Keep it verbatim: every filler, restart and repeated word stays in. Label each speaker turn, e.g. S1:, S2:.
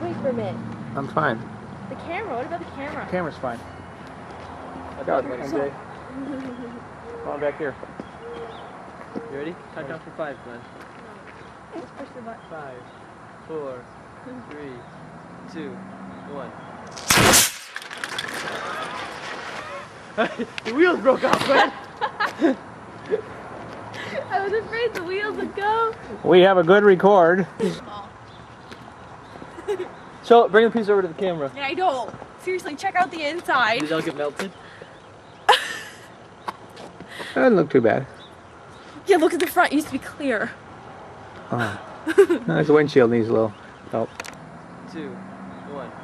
S1: Wait for a minute.
S2: I'm fine.
S1: The camera, what about the camera?
S2: The camera's fine. Look out, M J. Come on back here.
S3: You ready? Count down for five, Glenn.
S1: Let's push the button.
S3: Five, four, three, two, one. The wheels broke off, Glenn!
S1: I was afraid the wheels would go.
S2: We have a good record.
S3: So, bring the piece over to the camera.
S1: Yeah, I know. Seriously, check out the inside.
S3: Did it all get melted?
S2: That doesn't look too bad.
S1: Yeah, look at the front. It used to be clear.
S2: Oh. This windshield needs a little help.
S3: Two, one.